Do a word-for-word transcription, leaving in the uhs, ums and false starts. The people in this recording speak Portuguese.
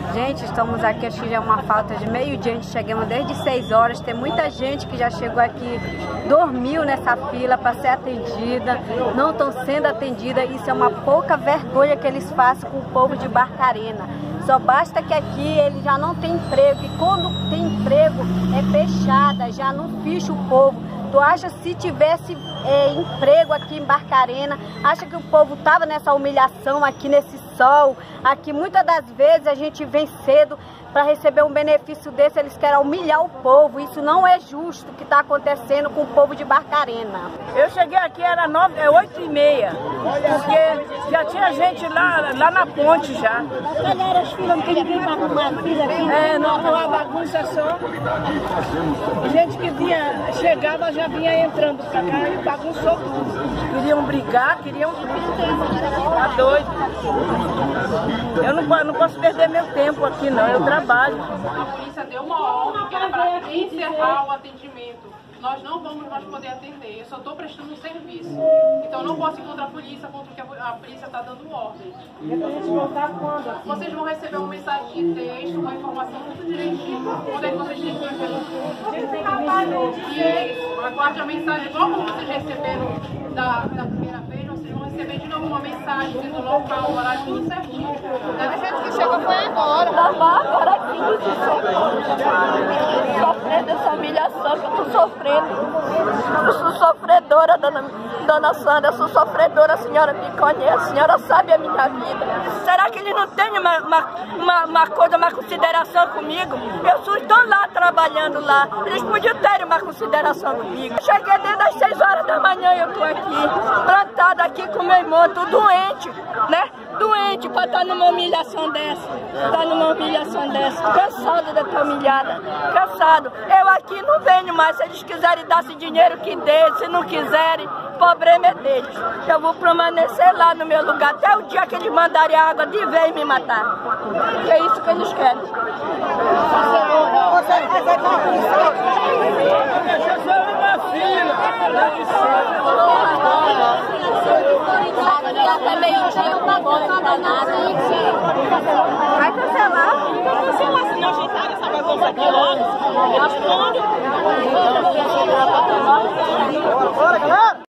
Gente, estamos aqui, acho que já é uma falta de meio-dia, a gente chegamos desde seis horas, tem muita gente que já chegou aqui, dormiu nessa fila para ser atendida, não estão sendo atendida, isso é uma pouca vergonha que eles fazem com o povo de Barcarena. Só basta que aqui ele já não tem emprego, e quando tem emprego é fechada, já não ficha o povo. Tu acha se tivesse é, emprego aqui em Barcarena, acha que o povo tava nessa humilhação aqui nesse sol? Aqui muitas das vezes a gente vem cedo para receber um benefício desse, eles querem humilhar o povo. Isso não é justo o que está acontecendo com o povo de Barcarena. Eu cheguei aqui, era nove, é oito e meia, porque já tinha gente lá, lá na ponte já. Galera, as filas não tem ninguém para arrumar fila aqui. É, não, uma bagunça só. Gente que vinha, chegava, já vinha entrando pra cá e bagunçou tudo. Queriam brigar, queriam tudo. Tá doido. Eu não, não posso perder meu tempo aqui não, eu trabalho. A polícia deu uma ordem que era para encerrar o atendimento. Nós não vamos mais poder atender, eu só estou prestando um serviço. Então eu não posso ir contra a polícia, contra o que a polícia está dando ordem. E vocês vão estar quando? Vocês vão receber uma mensagem de texto, uma informação muito direitinho, onde é que vocês têm que ir. Isso, aguarde a mensagem, igual como vocês receberam da, da primeira vez, vocês vão receber de novo uma mensagem dizendo o local, o horário, tudo certinho. Deve ser que chegou foi agora. Da Bárbara aqui, sofrendo essa humilhação que eu tô sofrendo. Eu sou sofredora, dona, dona Sandra, eu sou sofredora, a senhora me conhece, a senhora sabe a minha vida. Será que ele não tem uma, uma, uma, uma coisa, uma consideração comigo? Eu estou lá trabalhando lá, eles podiam ter uma consideração comigo. Eu cheguei desde as seis horas da manhã, eu tô aqui, plantada aqui com meu irmão, tô doente, né? Doente para estar numa humilhação dessa, estar numa humilhação dessa, cansada de estar humilhada, cansado. Eu aqui não venho mais, se eles quiserem dar esse dinheiro que dê, se não quiserem, o problema é deles. Eu vou permanecer lá no meu lugar até o dia que eles mandarem a água de vez me matar. Que é isso que eles querem. Você vai dar uma fila. Até meio-dia eu não vou pra nada. Vai cancelar? Vai cancelar, se não ajeitar essa bagunça aqui logo. Responde. Bora, galera!